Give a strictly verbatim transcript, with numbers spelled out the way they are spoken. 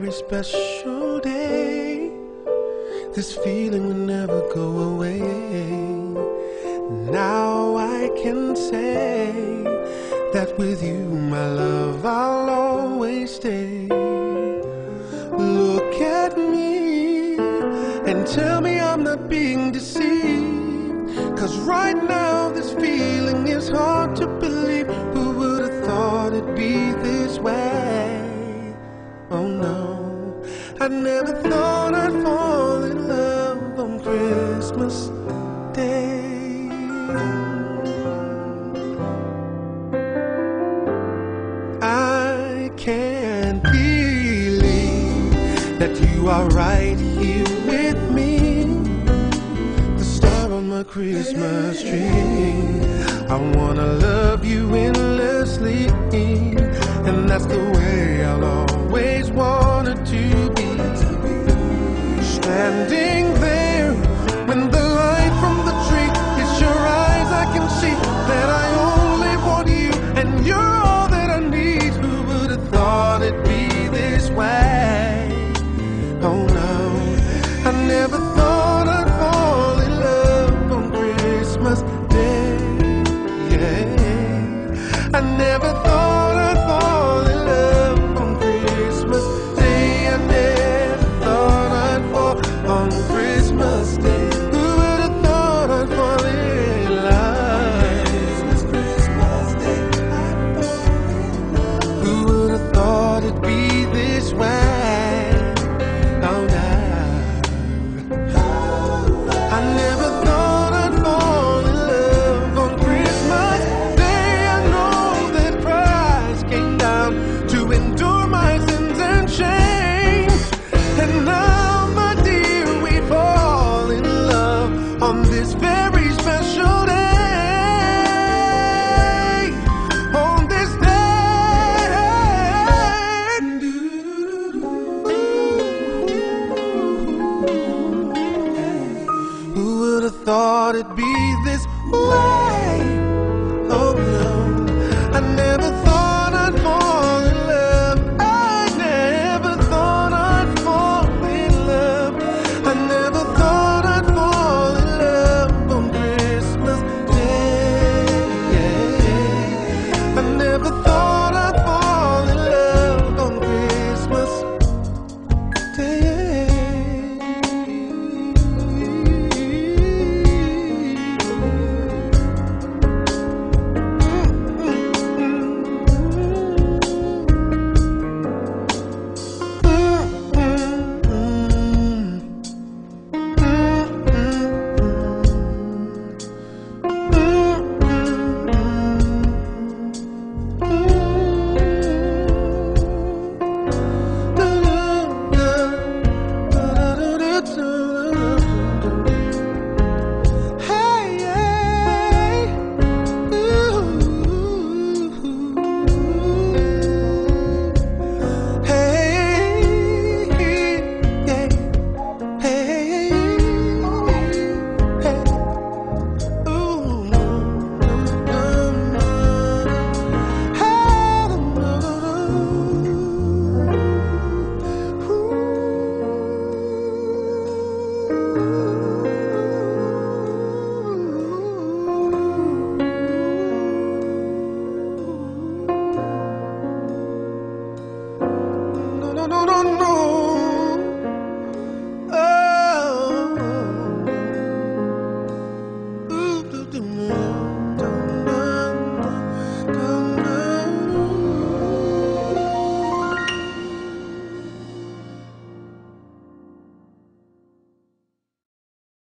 very special day. This feeling will never go away. Now I can say that with you, my love, I'll always stay. Look at me and tell me I'm not being deceived, 'cause right now this feeling is hard to believe. Who would have thought it'd be this way? Oh no, I never thought I'd fall in love on Christmas Day. I can't believe that you are right here with me, the star on my Christmas tree. I wanna love you endlessly, and that's the way I'll always want it to be. Standing